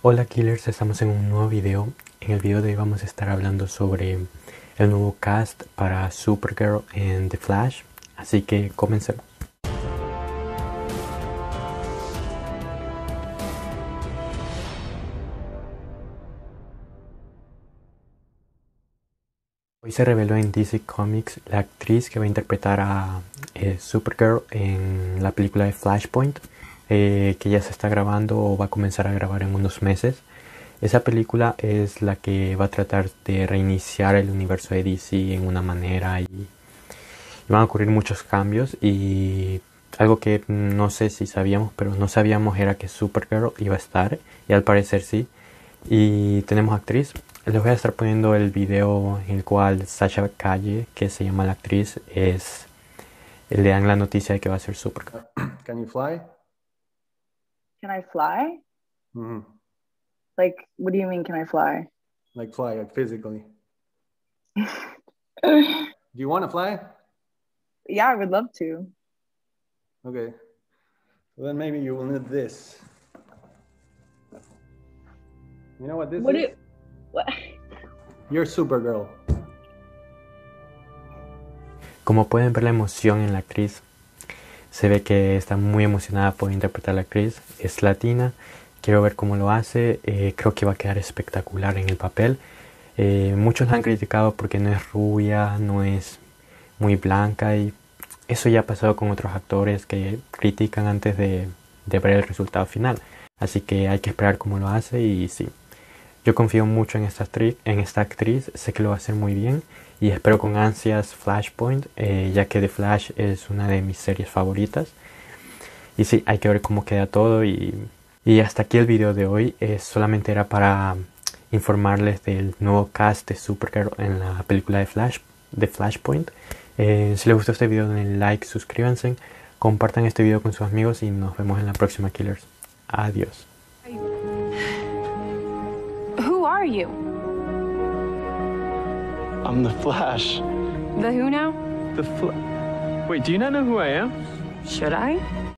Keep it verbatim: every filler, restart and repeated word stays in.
Hola Killers, estamos en un nuevo video. En el video de hoy vamos a estar hablando sobre el nuevo cast para Supergirl en The Flash, así que comencemos. Hoy se reveló en D C Comics la actriz que va a interpretar a eh, Supergirl en la película de Flashpoint, eh, que ya se está grabando o va a comenzar a grabar en unos meses. Esa película es la que va a tratar de reiniciar el universo de D C en una manera y, y van a ocurrir muchos cambios, y algo que no sé si sabíamos, pero no sabíamos era que Supergirl iba a estar, y al parecer sí. Y tenemos actriz. Les voy a estar poniendo el video en el cual Sasha Calle, que se llama la actriz, es le dan la noticia de que va a ser Supergirl. Can you fly? Can I fly? Mm-hmm. Like, what do you mean, can I fly? Like fly, like physically. Do you want to fly? Yeah, I would love to. Okay. Well, then maybe you will need this. You know what this What is? do what? You're Supergirl. Como pueden ver la emoción en la actriz, se ve que está muy emocionada por interpretar a la actriz. Es latina, quiero ver cómo lo hace, eh, creo que va a quedar espectacular en el papel. Eh, muchos la han criticado porque no es rubia, no es muy blanca, y eso ya ha pasado con otros actores que critican antes de, de ver el resultado final. Así que hay que esperar cómo lo hace, y sí. Yo confío mucho en esta actriz, en esta actriz, sé que lo va a hacer muy bien, y espero con ansias Flashpoint, eh, ya que The Flash es una de mis series favoritas. Y sí, hay que ver cómo queda todo, y, y hasta aquí el video de hoy. Eh, solamente era para informarles del nuevo cast de Supergirl en la película de Flash, de Flashpoint. Eh, si les gustó este video, denle like, suscríbanse, compartan este video con sus amigos, y nos vemos en la próxima, Killers. Adiós. Who are you? I'm the Flash. The who now? The Fl- Wait, do you not know who I am? Should I?